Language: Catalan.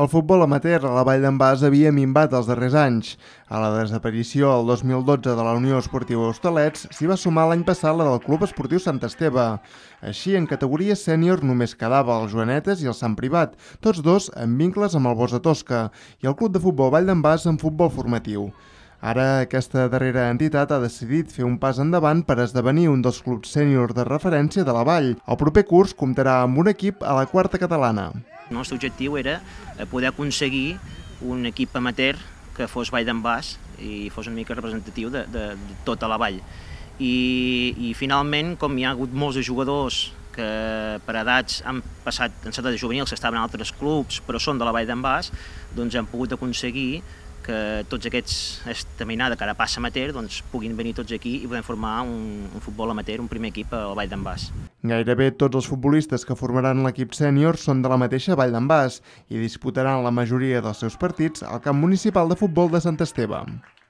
El futbol amateur a la Vall d'en Bas havia minvat els darrers anys. A la desaparició el 2012 de la Unió Esportiva Hostalets s'hi va sumar l'any passat la del Club Esportiu Sant Esteve. Així, en categoria sènior només quedava el Joanetes i el Sant Privat, tots dos amb vincles amb el Bosa Tosca, i el Club de Futbol Vall d'en Bas en futbol formatiu. Ara, aquesta darrera entitat ha decidit fer un pas endavant per esdevenir un dels clubs sènior de referència de la Vall. El proper curs comptarà amb un equip a la quarta catalana. El nostre objectiu era poder aconseguir un equip amateur que fos Vall d'en Bas i fos una mica representatiu de tota la vall. I finalment, com hi ha hagut molts de jugadors que per edats han passat en edat juvenil, que estaven en altres clubs però són de la Vall d'en Bas, doncs hem pogut aconseguir que tots aquests estaminada que ara passa amateur puguin venir tots aquí i podem formar un futbol amateur, un primer equip al Vall d'en Bas. Gairebé tots els futbolistes que formaran l'equip sènior són de la mateixa Vall d'en Bas i disputaran la majoria dels seus partits al camp municipal de futbol de Sant Esteve.